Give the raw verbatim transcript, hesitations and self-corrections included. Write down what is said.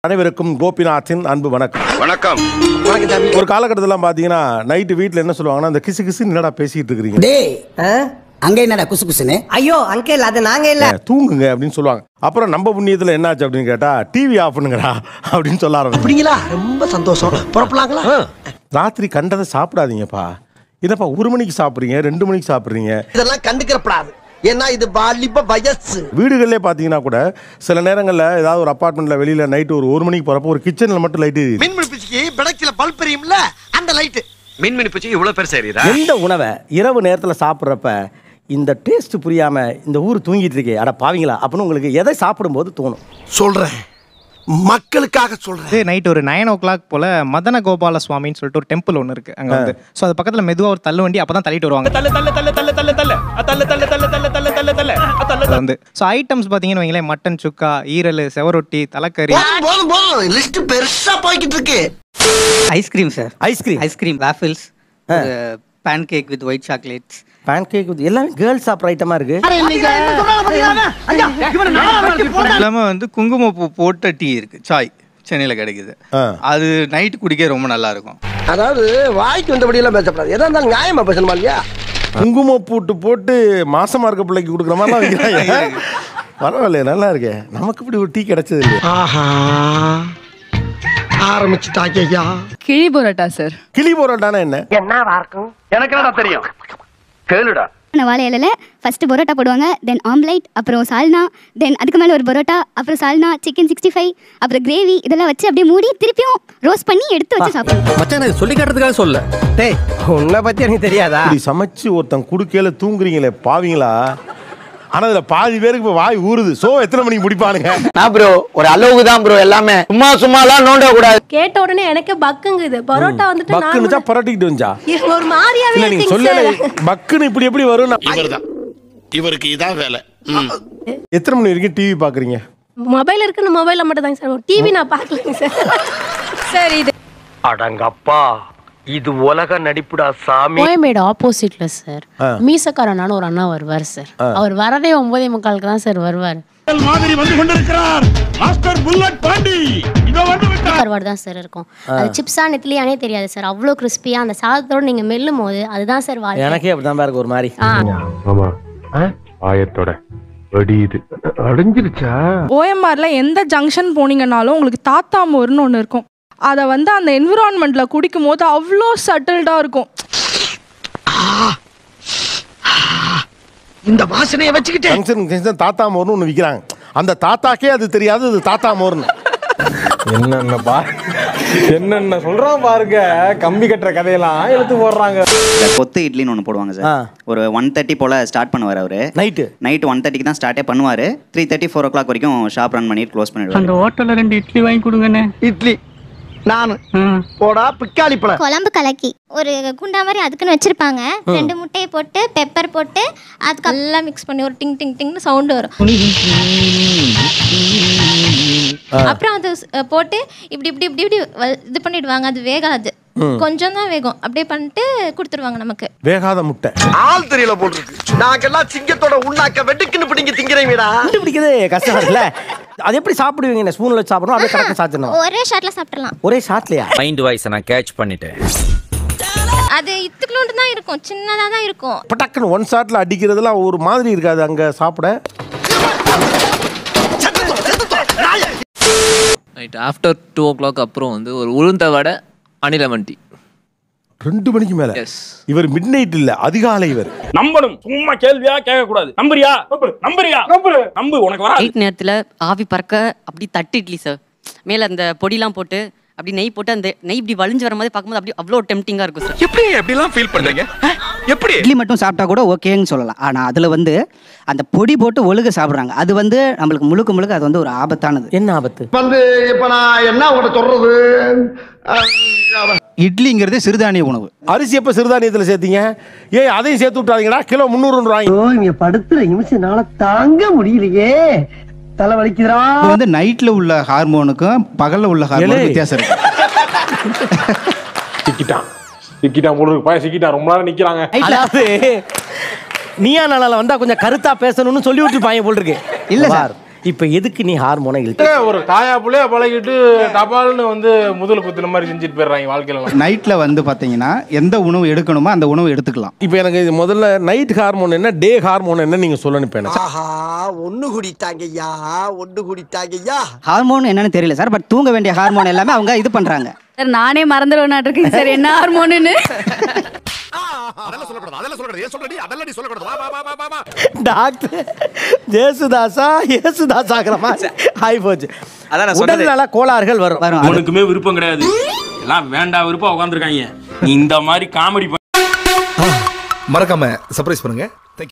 அனைவருக்கும் கோபிநாத்தின் அன்பு வணக்கம். வணக்கம். ஒரு காலகட்டத்தில் பார்த்தீங்கன்னா நைட்டு வீட்டில் என்ன சொல்லுவாங்கன்னா, அந்த கிசு கிசு என்னடா பேசிட்டு இருக்கிறீங்க, டேய் அங்க என்னடா குசு குசுன்னு, ஐயோ அங்கிள் அது நாங்க இல்ல, தூங்குங்க அப்படின்னு சொல்லுவாங்க. அப்புறம் நம்ம புண்ணியத்தில் என்னாச்சு அப்படின்னு கேட்டா, டிவி ஆஃப் பண்ணுங்கடா அப்படின்னு சொல்ல ஆரம்பிச்சீங்களா? ரொம்ப சந்தோஷம். புறப்படலாங்களா? ராத்திரி கண்டதை சாப்பிடாதீங்கப்பா. என்னப்பா ஒரு மணிக்கு சாப்பிட்றீங்க, ரெண்டு மணிக்கு சாப்பிட்றீங்க, இதெல்லாம் கண்டுக்கிறப்படாது. ஏன்னா இது வாலிப வயசு. வீடுகளிலே பார்த்தீங்கன்னா கூட சில நேரங்களில் ஏதாவது ஒரு அப்பார்ட்மெண்ட்டில் வெளியில் நைட்டு ஒரு ஒரு மணிக்கு போகிறப்போ ஒரு கிச்சனில் மட்டும் லைட்டு மின்மினி பிச்சுக்கு பெடக்சில பல்ப் எரியும்ல, அந்த லைட்டு மின்மினி பிச்சு இவ்வளோ பெருசா எரியுதா? எந்த உணவை இரவு நேரத்தில் சாப்பிட்றப்ப இந்த டேஸ்ட் புரியாம இந்த ஊர் தூங்கிட்டு இருக்கே அட பாவீங்களா அப்படின்னு உங்களுக்கு எதை சாப்பிடும்போது தோணும்? சொல்றேன், மக்களுக்காக சொல்றேன். நைட் ஒரு நைன் ஓ கிளாக் போல மதன கோபால சுவாமின்னு சொல்லிட்டு ஒரு டெம்பிள் ஒன்று இருக்கு அங்க வந்து. ஸோ அது பக்கத்துல மெதுவா ஒரு தள்ளு வண்டி அப்பதான் தள்ளிட்டு வருவாங்க. தள்ள தள்ள தள்ள தள்ள தள்ள தள்ள தள்ள தள்ள தள்ள தள்ள தள்ள தள்ள தள்ள தள்ள வந்து. ஸோ ஐட்டம்ஸ் பாத்தீங்கன்னு வைங்களேன், மட்டன் சுக்கா, ஈரல், செவரொட்டி, தலைக்கறி. போதும் போதும், லிஸ்ட் பெருசா போய்கிட்டு இருக்கு. Ice cream sir, ice cream ice cream waffles, pancake with white chocolates, pancake எல்லாமே கேர்ள்ஸ் சாப்பிட்ற ஐட்டமா இருக்கு. இல்லாம வந்து குங்குமப்பூ போட்ட டீ இருக்கு, சாய் சென்னையில கிடைக்குது. அது நைட் குடிக்க ரொம்ப நல்லா இருக்கும். அதாவது வாய்க்கு வந்தபடி எல்லாம் பேசப்படாது, எதா இருந்தாலும் நியாயமா பேசணுமா இல்லையா? குங்குமப்பூட்டு போட்டு மாசமா இருக்க பிள்ளைக்கு கொடுக்குற மாதிரிலாம் வைக்கிறாங்க. பரவாயில்ல, நல்லா இருக்கே. நமக்கு இப்படி ஒரு டீ கிடைச்சது இல்லையா? ஆஹா, ஆரம்பிச்சுட்டாங்க ஐயா. கிளி பரோட்டா சார். கிளி பரோட்டானா என்ன? என்னவா இருக்கும்? எனக்கு என்னடா தெரியும், கேளுடா. வாழை இலையில ஃபர்ஸ்ட் பரோட்டா போடுவாங்க, தென் ஆம்லைட், அப்புறம் சால்னா, தென் அதுக்கு மேலே ஒரு பரோட்டா, அப்புறம் சால்னா, சிக்கன் சிக்ஸ்டி ஃபைவ், அப்புறம் கிரேவி, இதெல்லாம் வச்சு அப்படியே மூடி திருப்பியும் ரோஸ்ட் பண்ணி எடுத்து வச்சு சாப்பிடுவோம். மச்சான் எனக்கு சொல்லி காட்டுறதுக்காக சொல்ல. டேய் உன்னை பத்தி எனக்கு தெரியாதா? இப்படி சமைச்சு ஒருத்தன் குடுக்கையில தூங்குறீங்களே பாவீங்களா? ஆனா இதுல பாதி பேருக்கு இப்ப வாய் ஊறுது. சோ எத்தனை மணிக்கு முடிப்பானுங்க? நான் ப்ரோ ஒரு அளவுக்கு தான் ப்ரோ, எல்லாமே சும்மா சும்மாலாம் நோண்ட கூடாது. கேட்ட உடனே எனக்கு பக்குங்குது. பரோட்டா வந்துட்டு பக்குனுச்சா பரட்டிட்டு வந்துச்சா ஒரு மாதிரியாவே இல்ல, நீங்க சொல்லல பக்குன்னு இப்படி எப்படி வரும்? இவர்தான், இவருக்கு இதான் வேலை. எத்தனை மணி வரைக்கும் டிவி பாக்குறீங்க? மொபைல் இருக்குன்னு மொபைல்ல மட்டும் தாங்க சார், டிவி நான் பார்க்கலங்க சார். சரி, இது அடங்கப்பா, இது உலக நடிப்புடா சாமி. கோயம்பேடு ஆப்போசிட்ல சார் மீசக்காரனான ஒரு அண்ணா வருவார் சார். அவர் வரதே ஒன்பதே முக்காலுக்கு தான் சார் வருவார். மாதிரி வந்து கொண்டிருக்கிறார் மாஸ்டர் புல்லட் பாண்டி. இதோ வந்து விட்டார். கருவாடு தான் சார் இருக்கும். அது சிப்ஸா நெத்திலியானே தெரியாது சார். அவ்வளோ கிறிஸ்பியா அந்த சாதத்தோட நீங்க மெல்லும் போது அதுதான் சார் வாழ்க்கை. எனக்கே அப்படிதான் பாருங்க ஒரு மாதிரி. ஆமா, ஆயத்தோட அடியுது அடைஞ்சிருச்சா? ஓஎம்ஆர்ல எந்த ஜங்ஷன் போனீங்கன்னாலும் உங்களுக்கு தாத்தா மோர்னு ஒன்று இருக்கும். அதை வந்து அந்த என்விரான்மெண்ட்ல குடிக்கும் போது அவ்வளோ சட்டில்டா இருக்கும். இந்த வாசனையை வச்சுக்கிட்டு தாத்தா மோர்னு ஒண்ணு விக்கிறாங்க. அந்த தாத்தாக்கே அது தெரியாது, அது தாத்தா மோர்னு. என்னென்ன பா என்னென்ன சொல்றான் பாருங்க, கம்பி கட்டுற கதையெல்லாம் எடுத்து போடுறாங்க. கொத்து இட்லின்னு ஒன்று போடுவாங்க சார். ஒரு ஒன் தேர்ட்டி போல ஸ்டார்ட் பண்ணுவார் அவரு. நைட்டு நைட் ஒன் தேர்ட்டிக்கு தான் ஸ்டார்ட்டே பண்ணுவாரு. Three thirty four o'clock வரைக்கும் ஷாப் ரன் பண்ணிட்டு க்ளோஸ் பண்ணிடுவாரு. அந்த ஹோட்டல்ல ரெண்டு இட்லி வாங்கி கொடுங்கண்ணே. இட்லி நானு போடா பிக்காளி பழம். குழம்பு கலக்கி ஒரு குண்டா மாதிரி அதுக்குன்னு வச்சிருப்பாங்க. ரெண்டு முட்டையை போட்டு பெப்பர் போட்டு அதுக்கு எல்லாம் மிக்ஸ் பண்ணி ஒரு டிங் டிங் டிங்னு சவுண்ட் வரும். அப்புறம் அது போட்டு இப்படி இப்படி இப்படி இப்படி இது பண்ணிடுவாங்க. அது வேகாது, கொஞ்சம் தான் வேகும். அப்படியே பண்ணிட்டு கொடுத்துருவாங்க நமக்கு. வேகாத முட்டை ஆள் தெரியல போட்டுருக்கு. நாங்கெல்லாம் சிங்கத்தோட உண்ணாக்க வெட்டுக்குன்னு பிடிங்க திங்கிறீங்கடா. பிடிக்குது கஷ்டமா இருக்குல்ல. அது எப்படி சாப்பிடுவீங்க? ஸ்பூன்ல வச்சு சாப்பிடணும், அப்படியே கரெக்டா சாப்பிடணும். ஒரே ஷாட்ல சாப்பிடலாம். ஒரே ஷாட்லயா? மைண்ட் வாய்ஸ் நான் கேட்ச் பண்ணிட்டேன். அது இத்துக்குள்ள தான் இருக்கும், சின்னதா தான் இருக்கும். பட்டக்குன்னு ஒன் ஷாட்ல அடிக்கிறதுலாம் ஒரு மாதிரி இருக்காது அங்க சாப்பிட. Night after two o'clock அப்புறம் வந்து ஒரு உளுந்த வடை அணிலமன் டீ. ரெண்டு மணிக்கு மேல. இவர் மிட் நைட் இல்ல, அதிகாலை. இவர் நம்பணும், சும்மா கேள்வியா கேட்க கூடாது. நம்புறியா? நம்புறியா? நம்பு, உனக்கு வர. நைட் நேரத்துல ஆவி பறக்க அப்படி தட்டு இட்லி சார், மேல அந்த பொடிலாம் போட்டு அப்படி நெய் போட்டு அந்த நெய் இப்படி வழிஞ்சு வர மாதிரி பார்க்கும்போது அப்படி அவ்வளோ டெம்டிங்கா இருக்கும் சார். எப்படி எப்படிலாம் ஃபீல் பண்றீங்க? எப்படி இட்லி மட்டும் சாப்பிட்டா கூட ஓகேன்னு சொல்லலாம். ஆனா அதுல வந்து அந்த பொடி போட்டு ஒழுக சாப்பிடுறாங்க. அது வந்து நம்மளுக்கு முழுக்க முழுக்க அது வந்து ஒரு ஆபத்தானது. என்ன ஆபத்து? வந்து இப்ப நான் என்ன உங்கள்ட்ட சொல்றது? இட்லிங்கிறது சிறுதானிய உணவு. அரிசி எப்ப சிறுதானியத்துல சேர்த்தீங்க? ஏய் அதையும் சேர்த்து விட்டாதீங்கடா. கிலோ முந்நூறு ரூபாய். இங்க படுத்துற நிமிஷம்னால தாங்க முடியலையே, தலை வலிக்குதுடா. இது வந்து நைட்ல உள்ள ஹார்மோனுக்கும் பகல்ல உள்ள ஹார்மோனுக்கும் வித்தியாசம் இருக்கு. சிக்கிட்டான் சிக்கிட்டான் போல இருக்கு. பையன் சிக்கிட்டான், ரொம்ப நேரம் நிக்கிறாங்க. அதாவது நீயா நாளால வந்தா கொஞ்சம் கருத்தா பேசணும்னு சொல்லி விட்டு பையன் போல் இருக்கு. இல்ல சார், இப்போ எதுக்கு நீ ஹார்மோனை இழுத்து ஒரு தாயா புள்ளையா பழகிட்டு டபால்னு வந்து முதல் குத்துன மாதிரி செஞ்சுட்டு போயிடுறாங்க வாழ்க்கையில. நைட்ல வந்து பாத்தீங்கன்னா எந்த உணவு எடுக்கணுமோ அந்த உணவு எடுத்துக்கலாம். இப்போ எனக்கு இது முதல்ல நைட் ஹார்மோன் என்ன, டே ஹார்மோன் என்ன நீங்க சொல்லணும். இப்போ எனக்கு ஆஹா ஒண்ணு குடிட்டாங்கய்யா ஒண்ணு குடிட்டாங்கய்யா. ஹார்மோன் என்னன்னு தெரியல சார், பட் தூங்க வேண்டிய ஹார்மோன் எல்லாமே அவங்க இது பண்றாங்க. சார் நானே மறந்துடுவேன் இருக்கேன் சார் என்ன ஹார்மோனுன்னு. டாக்டர் ஜேசுதாசா ஏசுதாசாங்கிற மாதிரி ஆகி போச்சு. உடல்நல கோளாறுகள் வரும். அவனுக்குமே விருப்பம் கிடையாது, எல்லாம் வேண்டாம் விருப்பம் உட்காந்துருக்காங்க. நீ இந்த மாதிரி காமெடி மறக்காம சர்ப்ரைஸ் பண்ணுங்க.